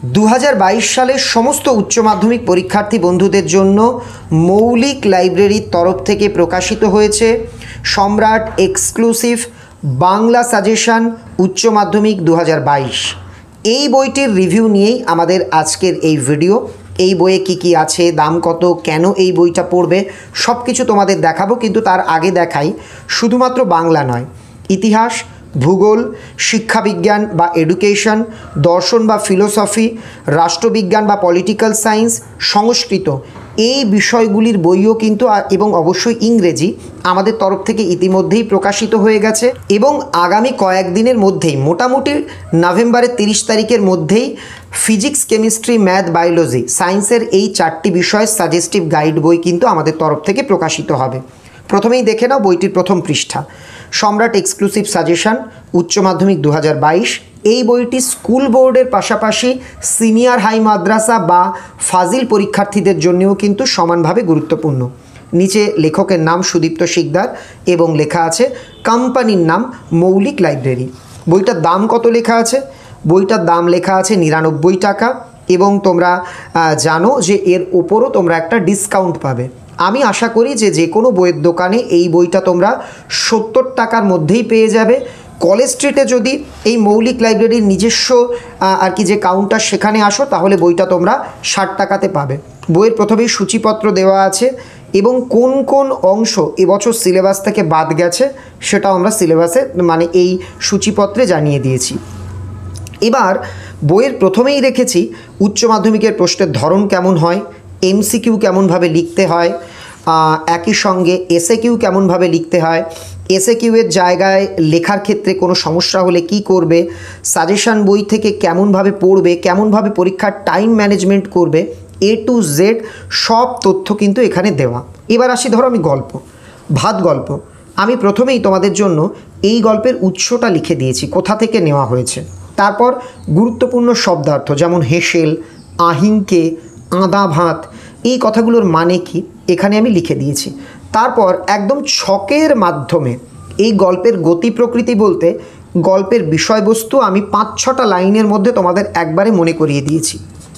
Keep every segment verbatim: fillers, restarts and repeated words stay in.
দু হাজার বাইশ সালের সমস্ত উচ্চ মাধ্যমিক পরীক্ষার্থী বন্ধুদের জন্য মৌলিক লাইব্রেরির তরফ থেকে প্রকাশিত হয়েছে সম্রাট এক্সক্লুসিভ বাংলা সাজেশন উচ্চ মাধ্যমিক দু হাজার বাইশ। এই বইটির রিভিউ নিয়েই আমাদের আজকের এই ভিডিও। এই বইয়ে কি কি আছে, দাম কত, কেন এই বইটা পড়বে, সব কিছু তোমাদের দেখাবো। কিন্তু তার আগে দেখাই, শুধুমাত্র বাংলা নয়, ইতিহাস, ভূগোল, শিক্ষাবিজ্ঞান বা এডুকেশন, দর্শন বা ফিলোসফি, রাষ্ট্রবিজ্ঞান বা পলিটিক্যাল সায়েন্স, সংস্কৃত, এই বিষয়গুলির বইও কিন্তু এবং অবশ্যই ইংরেজি আমাদের তরফ থেকে ইতিমধ্যেই প্রকাশিত হয়ে গেছে। এবং আগামী কয়েকদিনের মধ্যেই, মোটামুটি নভেম্বরের তিরিশ তারিখের মধ্যেই ফিজিক্স, কেমিস্ট্রি, ম্যাথ, বায়োলজি, সায়েন্সের এই চারটি বিষয়ের সাজেস্টিভ গাইড বই কিন্তু আমাদের তরফ থেকে প্রকাশিত হবে। প্রথমেই দেখে নাও বইটির প্রথম পৃষ্ঠা, সম্রাট এক্সক্লুসিভ সাজেশন উচ্চ মাধ্যমিক দু হাজার বাইশ। এই বইটি স্কুল বোর্ডের পাশাপাশি সিনিয়র হাই মাদ্রাসা বা ফাজিল পরীক্ষার্থীদের জন্যও কিন্তু সমানভাবে গুরুত্বপূর্ণ। নিচে লেখকের নাম সুদীপ্ত শিকদার এবং লেখা আছে কোম্পানির নাম মৌলিক লাইব্রেরি। বইটার দাম কত লেখা আছে? বইটার দাম লেখা আছে নিরানব্বই টাকা এবং তোমরা জানো যে এর ওপরও তোমরা একটা ডিসকাউন্ট পাবে। আমি আশা করি যে যে কোনো বইয়ের দোকানে এই বইটা তোমরা সত্তর টাকার মধ্যেই পেয়ে যাবে। কলেজ স্ট্রিটে যদি এই মৌলিক লাইব্রেরির নিজস্ব আর কি যে কাউন্টার, সেখানে আসো তাহলে বইটা তোমরা ষাট টাকাতে পাবে। বইয়ের প্রথমেই সূচিপত্র দেওয়া আছে এবং কোন কোন অংশ এবছর সিলেবাস থেকে বাদ গেছে সেটাও আমরা সিলেবাসে মানে এই সূচিপত্রে জানিয়ে দিয়েছি। এবার বইয়ের প্রথমেই রেখেছি উচ্চ মাধ্যমিকের প্রশ্নের ধরন কেমন হয়, এমসিকিউ কেমনভাবে লিখতে হয়, একই সঙ্গে এসএ কিউ কেমনভাবে লিখতে হয়, এসএ কিউয়ের জায়গায় লেখার ক্ষেত্রে কোনো সমস্যা হলে কি করবে, সাজেশন বই থেকে কেমনভাবে পড়বে, কেমনভাবে পরীক্ষার টাইম ম্যানেজমেন্ট করবে, এ টু জেড সব তথ্য কিন্তু এখানে দেওয়া। এবার আসি, ধরো আমি গল্প, ভাত গল্প, আমি প্রথমেই তোমাদের জন্য এই গল্পের উৎসটা লিখে দিয়েছি, কোথা থেকে নেওয়া হয়েছে। তারপর গুরুত্বপূর্ণ শব্দার্থ যেমন হেসেল, আহিঙ্কে, আদা ভাত, এই কথাগুলোর মানে কি এখানে আমি লিখে দিয়েছি। তারপর একদম ছকের মাধ্যমে এই গল্পের গতি প্রকৃতি বলতে গল্পের বিষয়বস্তু আমি পাঁচ ছটা লাইনের মধ্যে তোমাদের একবারে মনে করিয়ে দিয়েছি।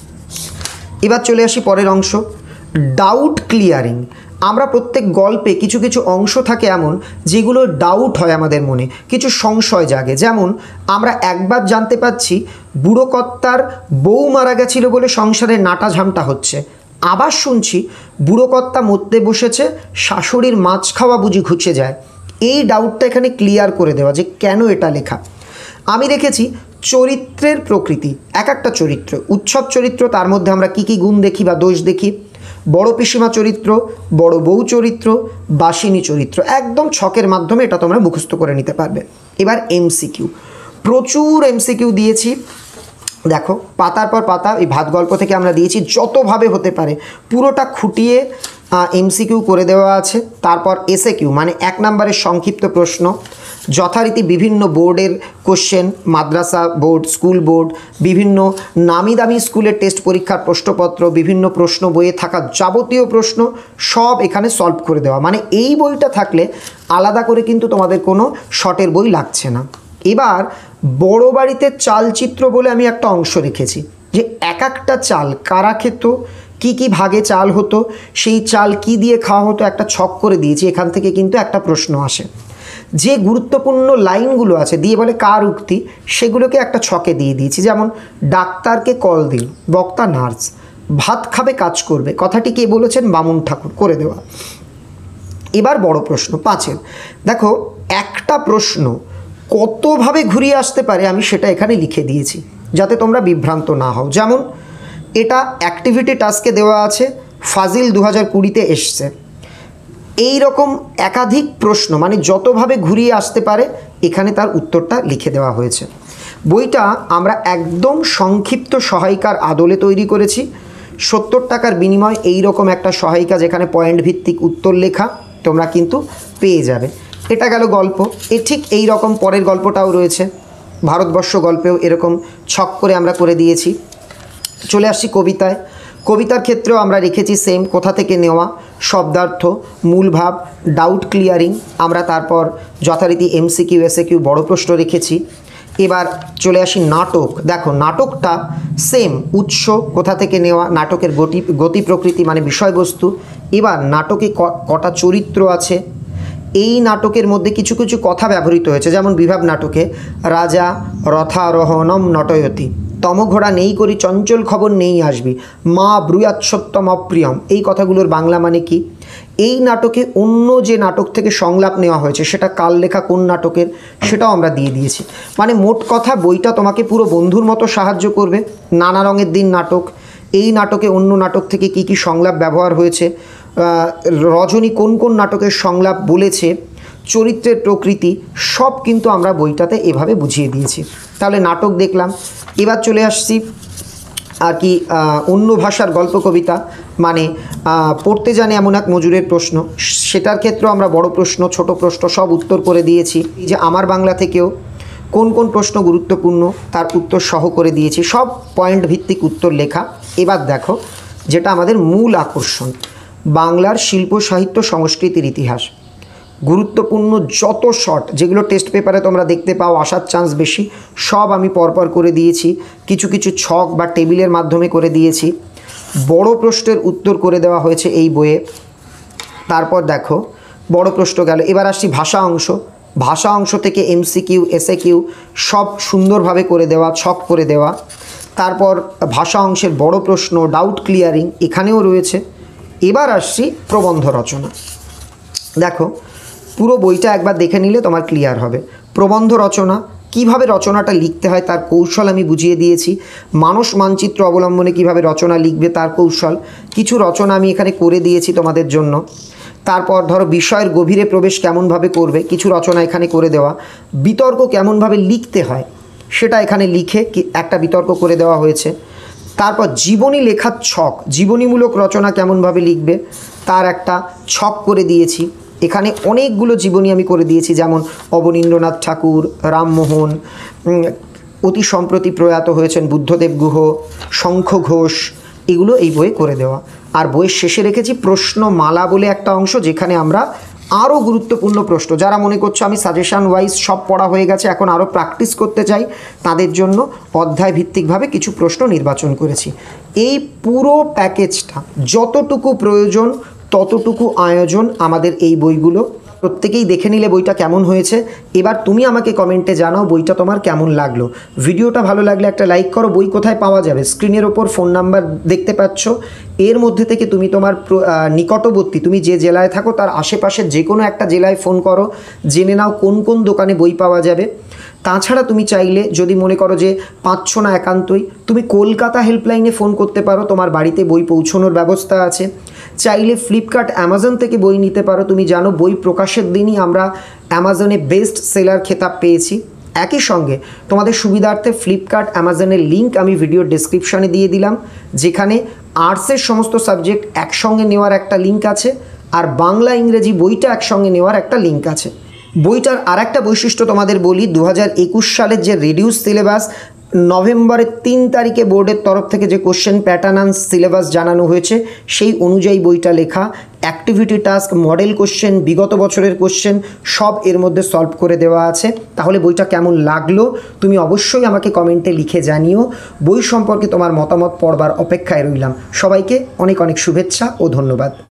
এবার চলে আসি পরের অংশ, ডাউট ক্লিয়ারিং। আমরা প্রত্যেক গল্পে কিছু কিছু অংশ থাকে এমন যেগুলো ডাউট হয় আমাদের মনে, কিছু সংশয় জাগে। যেমন আমরা একবার জানতে পাচ্ছি বুড়ো কর্তার বউ মারা গেছিল বলে সংসারে নাটা ঝামটা হচ্ছে, আবার শুনছি বুড়ো কর্তা মরতে বসেছে, শাশুড়ির মাছ খাওয়া বুঝি ঘুচে যায়। এই ডাউটটা এখানে ক্লিয়ার করে দেওয়া যে কেন এটা লেখা। আমি রেখেছি চরিত্রের প্রকৃতি, এক একটা চরিত্র, উৎসব চরিত্র, তার মধ্যে আমরা কি কি গুণ দেখি বা দোষ দেখি, বড় পিসিমা চরিত্র, বড় বউ চরিত্র, বাসিনী চরিত্র, একদম ছকের মাধ্যমে এটা তোমরা মুখস্থ করে নিতে পারবে। এবার এমসিকিউ, প্রচুর এমসিকিউ দিয়েছি। দেখো পাতার পর পাতা এই ভাত গল্প থেকে আমরা দিয়েছি, যতভাবে হতে পারে পুরোটা খুঁটিয়ে এমসিকিউ করে দেওয়া আছে। তারপর এসএ কিউ মানে এক নম্বরের সংক্ষিপ্ত প্রশ্ন, যথারীতি বিভিন্ন বোর্ডের কোশ্চেন, মাদ্রাসা বোর্ড, স্কুল বোর্ড, বিভিন্ন নামি দামি স্কুলের টেস্ট পরীক্ষার প্রশ্নপত্র, বিভিন্ন প্রশ্ন বইয়ে থাকা যাবতীয় প্রশ্ন সব এখানে সলভ করে দেওয়া। মানে এই বইটা থাকলে আলাদা করে কিন্তু তোমাদের কোনো শর্টের বই লাগছে না। এবার বড় বাড়িতে চালচিত্র বলে আমি একটা অংশ রেখেছি যে এক একটা চাল কারা খেত, কি কি ভাগে চাল হতো, সেই চাল কি দিয়ে খাওয়া হতো, একটা ছক করে দিয়েছি। এখান থেকে কিন্তু একটা প্রশ্ন আসে, যে গুরুত্বপূর্ণ লাইনগুলো আছে দিয়ে বলে কার উক্তি, সেগুলোকে একটা ছকে দিয়ে দিয়েছি। যেমন ডাক্তারকে কল দিল, বক্তা নার্স, ভাত খাবে কাজ করবে, কথাটি কে বলেছেন, বামুন ঠাকুর, করে দেওয়া। এবার বড় প্রশ্ন পাঁচের, দেখো একটা প্রশ্ন কতভাবে ঘুরিয়ে আসতে পারে আমি সেটা এখানে লিখে দিয়েছি যাতে তোমরা বিভ্রান্ত না হও। যেমন এটা অ্যাক্টিভিটি টাস্কে দেওয়া আছে, ফাজিল দু হাজার কুড়িতে এসছে। এই রকম একাধিক প্রশ্ন মানে যতভাবে ঘুরিয়ে আসতে পারে এখানে তার উত্তরটা লিখে দেওয়া হয়েছে। বইটা আমরা একদম সংক্ষিপ্ত সহায়িকার আদলে তৈরি করেছি। সত্তর টাকার বিনিময়ে এই রকম একটা সহায়িকা যেখানে পয়েন্ট ভিত্তিক উত্তর লেখা তোমরা কিন্তু পেয়ে যাবে। এটা গেল গল্প। এ ঠিক এই রকম পরের গল্পটাও রয়েছে, ভারতবর্ষ গল্পেও এরকম ছক করে আমরা করে দিয়েছি। চলে আসছি কবিতায়। কবিতার ক্ষেত্রেও আমরা রেখেছি সেম, কোথা থেকে নেওয়া, শব্দার্থ, মূল ভাব, ডাউট ক্লিয়ারিং। আমরা তারপর যথারীতি এমসিকিউ, এসএকিউ, বড় প্রশ্ন রেখেছি। এবার চলে আসি নাটক। দেখো নাটকটা সেম, উৎস কোথা থেকে নেওয়া, নাটকের গতি গতি প্রকৃতি মানে বিষয়বস্তু। এবার নাটকে কটা চরিত্র আছে, এই নাটকের মধ্যে কিছু কিছু কথা ব্যবহৃত হয়েছে, যেমন বিভাব নাটকে রাজা রথারোহণম নটয়তি, তমঘোড়া নেই করি চঞ্চল খবর নেই আসবি, মা ব্রুয়াৎসত্যম অপ্রিয়ম, এই কথাগুলোর বাংলা মানে কি। এই নাটকে অন্য যে নাটক থেকে সংলাপ নেওয়া হয়েছে সেটা কাল লেখা কোন নাটকের সেটাও আমরা দিয়ে দিয়েছি। মানে মোট কথা বইটা তোমাকে পুরো বন্ধুর মতো সাহায্য করবে। নানা রঙের দিন নাটক, এই নাটকে অন্য নাটক থেকে কি কি সংলাপ ব্যবহার হয়েছে, রজনী কোন কোন নাটকের সংলাপ বলেছে, চরিত্রের প্রকৃতি সব কিন্তু আমরা বইটাতে এভাবে বুঝিয়ে দিয়েছি। তাহলে নাটক দেখলাম। এবার চলে আসছি আর কি অন্য ভাষার গল্প কবিতা, মানে পড়তে জানে এমন এক মজুরের প্রশ্ন, সেটার ক্ষেত্রেও আমরা বড় প্রশ্ন ছোট প্রশ্ন সব উত্তর করে দিয়েছি। এই যে আমার বাংলা থেকেও কোন কোন প্রশ্ন গুরুত্বপূর্ণ তার উত্তর সহ করে দিয়েছি, সব পয়েন্ট ভিত্তিক উত্তর লেখা। এবার দেখো যেটা আমাদের মূল আকর্ষণ, বাংলার শিল্প সাহিত্য সংস্কৃতির ইতিহাস। গুরুত্বপূর্ণ যত শর্ট যেগুলো টেস্ট পেপারে তোমরা দেখতে পাও, আসার চান্স বেশি, সব আমি পরপর করে দিয়েছি। কিছু কিছু ছক বা টেবিলের মাধ্যমে করে দিয়েছি। বড় প্রশ্নের উত্তর করে দেওয়া হয়েছে এই বইয়ে। তারপর দেখো বড় প্রশ্ন গেল, এবার আসছি ভাষা অংশ। ভাষা অংশ থেকে এমসিকিউ এসএ কিউ সব সুন্দরভাবে করে দেওয়া, ছক করে দেওয়া। তারপর ভাষা অংশের বড় প্রশ্ন, ডাউট ক্লিয়ারিং এখানেও রয়েছে। এবার আসছি প্রবন্ধ রচনা। দেখো পুরো বইটা একবার দেখে নিলে তোমার ক্লিয়ার হবে। প্রবন্ধ রচনা কিভাবে রচনাটা লিখতে হয় তার কৌশল আমি বুঝিয়ে দিয়েছি। মানস মানচিত্র অবলম্বনে কিভাবে রচনা লিখবে তার কৌশল, কিছু রচনা আমি এখানে করে দিয়েছি তোমাদের জন্য। তারপর ধরো বিষয়ের গভীরে প্রবেশ কেমনভাবে করবে, কিছু রচনা এখানে করে দেওয়া। বিতর্ক কেমনভাবে লিখতে হয় সেটা এখানে লিখে একটা বিতর্ক করে দেওয়া হয়েছে। তারপর জীবনী লেখার ছক, জীবনীমূলক রচনা কেমনভাবে লিখবে তার একটা ছক করে দিয়েছি। এখানে অনেকগুলো জীবনী আমি করে দিয়েছি, যেমন অবনীন্দ্রনাথ ঠাকুর, রামমোহন, অতি সম্প্রতি প্রয়াত হয়েছেন বুদ্ধদেব গুহ, শঙ্খ ঘোষ, এগুলো এই বইয়ে করে দেওয়া। আর বইয়ের শেষে রেখেছি প্রশ্নমালা বলে একটা অংশ, যেখানে আমরা আরও গুরুত্বপূর্ণ প্রশ্ন, যারা মনে করছো আমি সাজেশন ওয়াইজ সব পড়া হয়ে গেছে এখন আরও প্র্যাকটিস করতে চাই, তাদের জন্য অধ্যায় ভিত্তিকভাবে কিছু প্রশ্ন নির্বাচন করেছি। এই পুরো প্যাকেজটা যতটুকু প্রয়োজন ততটুকু আয়োজন আমাদের এই বইগুলো। প্রত্যেকেই দেখে নিলে বইটা কেমন হয়েছে। এবার তুমি আমাকে কমেন্টে জানাও বইটা তোমার কেমন লাগলো। ভিডিওটা ভালো লাগলে একটা লাইক করো। বই কোথায় পাওয়া যাবে, স্ক্রিনের ওপর ফোন নাম্বার দেখতে পাচ্ছ, এর মধ্যে থেকে তুমি তোমার নিকটবর্তী, তুমি যে জেলায় থাকো তার আশেপাশের যে কোনো একটা জেলায় ফোন করো, জেনে নাও কোন কোন দোকানে বই পাওয়া যাবে। তাছাড়া তুমি চাইলে যদি মনে করো যে পাচ্ছ না একান্তই, তুমি কলকাতা হেল্পলাইনে ফোন করতে পারো, তোমার বাড়িতে বই পৌঁছানোর ব্যবস্থা আছে। চাইলে ফ্লিপকার্ট অ্যামাজন থেকে বই নিতে পারো। তুমি জানো বই প্রকাশের দিনই আমরা অ্যামাজনে বেস্ট সেলার খেতাব পেয়েছি। একই সঙ্গে তোমাদের সুবিধার্থে ফ্লিপকার্ট অ্যামাজনের লিঙ্ক আমি ভিডিও ডেসক্রিপশনে দিয়ে দিলাম, যেখানে আর্টসের সমস্ত সাবজেক্ট একসঙ্গে নেওয়ার একটা লিঙ্ক আছে, আর বাংলা ইংরেজি বইটা একসঙ্গে নেওয়ার একটা লিঙ্ক আছে। বইটার আর একটা বৈশিষ্ট্য তোমাদের বলি, দু হাজার একুশ সালের যে রিডিউস সিলেবাস, নভেম্বরের তিন তারিখে বোর্ডের তরফ থেকে যে কোশ্চেন প্যাটার্ন অ্যান্ড সিলেবাস জানানো হয়েছে সেই অনুযায়ী বইটা লেখা। অ্যাক্টিভিটি টাস্ক, মডেল কোশ্চেন, বিগত বছরের কোশ্চেন সব এর মধ্যে সলভ করে দেওয়া আছে। তাহলে বইটা কেমন লাগলো তুমি অবশ্যই আমাকে কমেন্টে লিখে জানিও। বই সম্পর্কে তোমার মতামত পড়বার অপেক্ষায় রইলাম। সবাইকে অনেক অনেক শুভেচ্ছা ও ধন্যবাদ।